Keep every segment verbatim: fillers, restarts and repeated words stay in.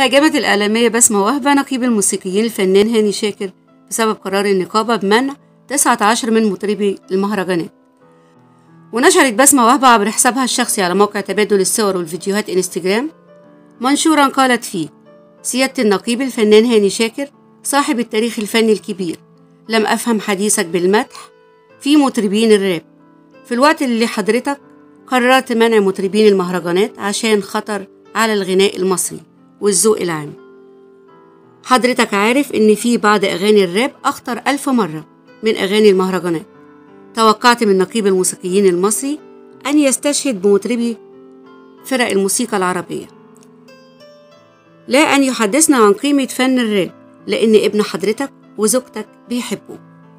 هاجمت الإعلامية بسمة وهبة نقيب الموسيقيين الفنان هاني شاكر بسبب قرار النقابة بمنع تسعة عشر من مطربي المهرجانات. ونشرت بسمة وهبة عبر حسابها الشخصي على موقع تبادل الصور والفيديوهات انستجرام منشورا قالت فيه: سيادة النقيب الفنان هاني شاكر صاحب التاريخ الفني الكبير، لم أفهم حديثك بالمدح في مطربين الراب في الوقت اللي حضرتك قررت منع مطربين المهرجانات عشان خطر على الغناء المصري والذوق العام. حضرتك عارف إن في بعض أغاني الراب أخطر ألف مرة من أغاني المهرجانات. توقعت من نقيب الموسيقيين المصري أن يستشهد بمطربي فرق الموسيقى العربية، لا أن يحدثنا عن قيمة فن الراب، لأن ابن حضرتك وزوجتك بيحبوه.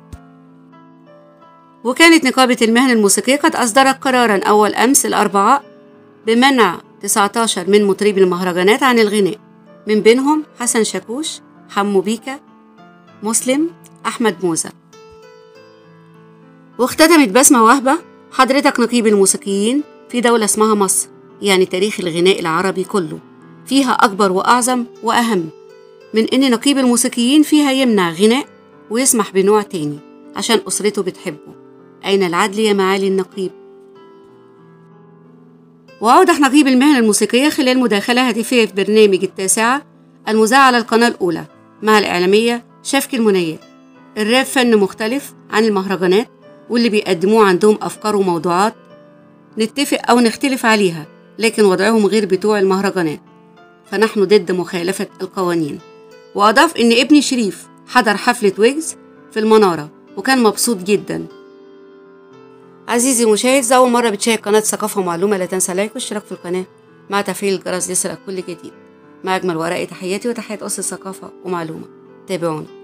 وكانت نقابة المهن الموسيقية قد أصدرت قراراً أول أمس الأربعاء بمنع تسعة عشر من مطربي المهرجانات عن الغناء، من بينهم حسن شاكوش، حمو بيكا، مسلم، أحمد موزة. واختتمت بسمة وهبة: حضرتك نقيب الموسيقيين في دولة اسمها مصر، يعني تاريخ الغناء العربي كله فيها أكبر وأعظم وأهم من إن نقيب الموسيقيين فيها يمنع غناء ويسمح بنوع تاني عشان أسرته بتحبه. أين العدل يا معالي النقيب؟ وأوضح نقيب المهن الموسيقية خلال مداخلة هاتفية في برنامج التاسعة المذاع على القناة الأولى مع الإعلامية شفكي المنير: الراب فن مختلف عن المهرجانات، واللي بيقدموه عندهم أفكار وموضوعات نتفق أو نختلف عليها، لكن وضعهم غير بتوع المهرجانات، فنحن ضد مخالفة القوانين. وأضاف إن ابني شريف حضر حفلة ويجز في المنارة وكان مبسوط جدا. عزيزي المشاهد، إذا أول مرة بتشاهد قناة ثقافة ومعلومة لا تنسى لايك واشتراك في القناة مع تفعيل الجرس ليصلك كل جديد. مع أجمل ورقة تحياتي وتحيات أسرة ثقافة ومعلومة، تابعونا.